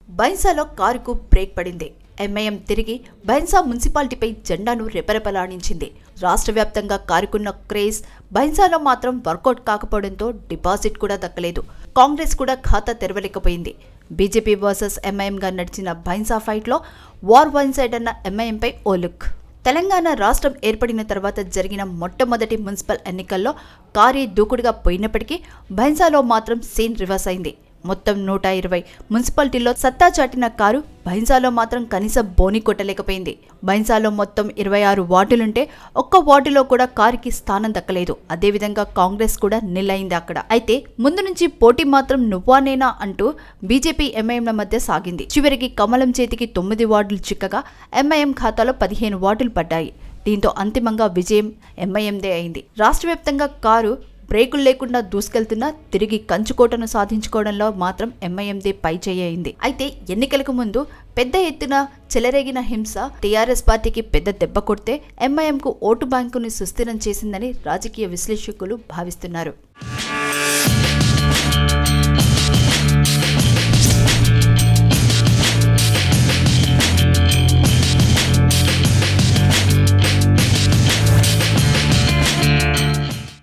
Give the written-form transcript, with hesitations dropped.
బైన్సాలో కారుకు బ్రేక్ పడింది. ఎంఐఎం తిరిగి బైన్సా మున్సిపాలిటీపై జెండాను రెపరెపలాడించింది. రాష్ట్ర వ్యాప్తంగా కారుకున్న క్రేజ్ బైన్సాలో మాత్రం వర్కౌట్ కాకపోవడంతో డిపాజిట్ కూడా దక్కలేదు. కాంగ్రెస్ కూడా ఖాతా తెరవలేకపోయింది. బీజేపీ వర్సెస్ ఎంఐఎంగా నడిచిన బైన్సా ఫైట్లో వార్ వన్ సైడ్ అన్న ఎంఐఎంపై ఓ లుక్. తెలంగాణ రాష్ట్రం ఏర్పడిన తర్వాత జరిగిన మొట్టమొదటి మున్సిపల్ ఎన్నికల్లో కారు దూకుడుగా పోయినప్పటికీ బైన్సాలో మాత్రం సీన్ రివర్స్ అయింది. మొత్తం 120 మున్సిపాలిటీల్లో సత్తా చాటిన కారు బైన్సాలో మాత్రం కనీసం బోని కొట్టలేకపోయింది. బైన్సాలో మొత్తం 26 వార్డులుంటే ఒక్క వార్డులో కూడా కారుకి స్థానం దక్కలేదు. అదేవిధంగా కాంగ్రెస్ కూడా నిలైంది అక్కడ. అయితే ముందు నుంచి పోటీ మాత్రం నువ్వా నేనా అంటూ బీజేపీ ఎంఐఎంల మధ్య సాగింది. చివరికి కమలం చేతికి 9 వార్డులు చిక్కగా ఎంఐఎం ఖాతాలో 15 వార్డులు పడ్డాయి. దీంతో అంతిమంగా విజయం ఎంఐఎందే అయింది. రాష్ట్ర వ్యాప్తంగా కారు బ్రేకులు లేకుండా దూసుకెళ్తున్నా తిరిగి కంచుకోటను సాధించుకోవడంలో మాత్రం ఎంఐఎందే పైచేయి అయింది. అయితే ఎన్నికలకు ముందు పెద్ద ఎత్తున చెలరేగిన హింస టీఆర్ఎస్ పార్టీకి పెద్ద దెబ్బ కొడితే ఎంఐఎంకు ఓటు బ్యాంకుని సుస్థిరం చేసిందని రాజకీయ విశ్లేషకులు భావిస్తున్నారు.